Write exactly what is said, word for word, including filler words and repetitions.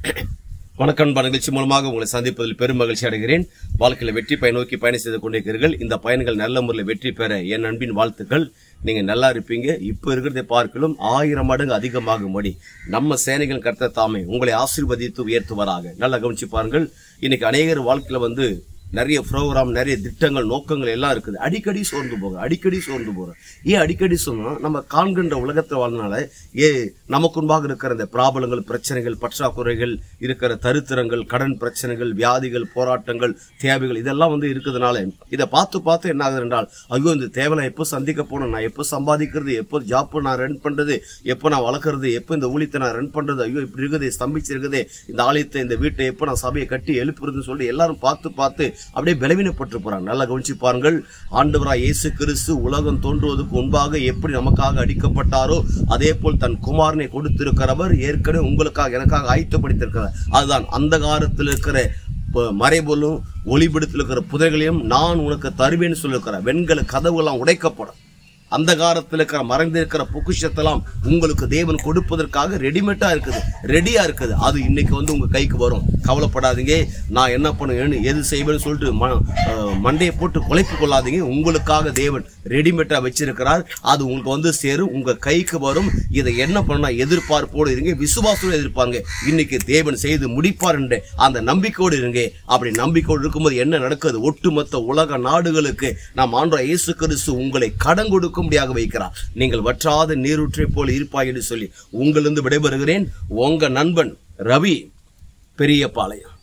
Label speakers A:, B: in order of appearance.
A: வணக்கம் நிகழ்ச்சி மூலமாக உங்களை சந்திப்பதில் பெரும் மகிழ்ச்சி அடைகிறேன். வாழ்க்கையில் வெற்றி பயன் நோக்கி பயணம் செய்து கொண்டிருக்கிறீர்கள். இந்த பயன்கள் நல்ல முறையில் வெற்றி பெற என் அன்பின் வாழ்த்துக்கள். நீங்க நல்லா இருப்பீங்க. இப்ப இருக்கிறதை பார்க்கலும் ஆயிரம் மடங்கு அதிகமாகும்படி நம்ம சேனைகள் கர்த்தர் தாமே உங்களை ஆசீர்வதித்து உயர்த்துவராக. நல்லா கவனிச்சு பாருங்கள். இன்னைக்கு அநேகர் வாழ்க்கையில வந்து நிறைய ப்ரோக்ராம், நிறைய திட்டங்கள், நோக்கங்கள் எல்லாம் இருக்குது. அடிக்கடி சோர்ந்து போக அடிக்கடி சோர்ந்து போகிறோம். ஏன் அடிக்கடி சொன்னா, நம்ம காண்கின்ற உலகத்தை வாழ்னால ஏ நமக்குன்பாக இருக்கிற இந்த பிராபலங்கள், பிரச்சனைகள், பற்றாக்குறைகள், இருக்கிற தரித்திரங்கள், கடன் பிரச்சனைகள், வியாதிகள், போராட்டங்கள், தேவைகள் இதெல்லாம் வந்து இருக்கிறதுனால இதை பார்த்து பார்த்து என்ன ஆகுது என்றால், ஐயோ இந்த தேவையை எப்போ சந்திக்க போகணும், நான் எப்போ சம்பாதிக்கிறது, எப்போ ஜாப் நான் ரன் பண்றது, எப்போ நான் வளர்க்கறது, எப்போ இந்த ஊழியத்தை நான் ரன் பண்றது, ஐயோ இப்படி இருக்குது, ஸ்தம்பிச்சு இருக்குது, இந்த ஆலயத்தை, இந்த வீட்டை எப்போ நான் சபையை கட்டி எழுப்புறதுன்னு சொல்லி எல்லாரும் பார்த்து பார்த்து அப்படியே பலவீனப்பட்டு போறாங்க. நல்லா கவனிச்சு பாருங்கள். ஆண்டவராய் இயேசு கிறிஸ்து உலகம் தோன்றுவதற்கு முன்பாக எப்படி நமக்காக அடிக்கப்பட்டாரோ அதே போல் தன் குமாரனை கொடுத்திருக்கிறவர் ஏற்கனவே உங்களுக்காக எனக்காக ஆயத்தப்படுத்திருக்கிறார். அதுதான் அந்தகாரத்தில் இருக்கிற மறைபொருளும் ஒளிபிடத்தில் இருக்கிற புதைகளையும் நான் உனக்கு தருவேன்னு சொல்லியிருக்கிறேன். வெண்கல கதவுகளாம் உடைக்கப்படும். அந்த காலத்தில் இருக்கிற மறைந்திருக்கிற பொக்கிஷத்தெல்லாம் உங்களுக்கு தேவன் கொடுப்பதற்காக ரெடிமேட்டா இருக்குது, ரெடியா இருக்குது. அது இன்னைக்கு வந்து உங்க கைக்கு வரும். கவலைப்படாதீங்க. நான் என்ன பண்ணுவேன்னு எது செய்வேன்னு சொல்லிட்டு மண்டையை போட்டு குலைப்பு கொள்ளாதீங்க. உங்களுக்காக தேவன் ரெடிமேட்டா வச்சிருக்கிறார். அது உங்களுக்கு வந்து சேரும், உங்க கைக்கு வரும். இதை என்ன பண்ணா எதிர்பார்ப்போடு இருங்க, விசுவாசத்தோடு எதிர்ப்பாங்க. இன்னைக்கு தேவன் செய்து முடிப்பார் என்ற அந்த நம்பிக்கையோடு இருங்க. அப்படி நம்பிக்கையோடு இருக்கும்போது என்ன நடக்குது? ஒட்டுமொத்த உலக நாடுகளுக்கு நாம் ஆண்டவராகிய இயேசு கிறிஸ்து உங்களை கடன் கொடுக்க முடியாக வைக்கிறார். நீங்கள் வற்றாத நீரூற்றை போல் இருப்பாய் என்று சொல்லி உங்களிருந்து விடைபெறுகிறேன். உங்க நண்பன் ரவி, பெரியபாளையம்.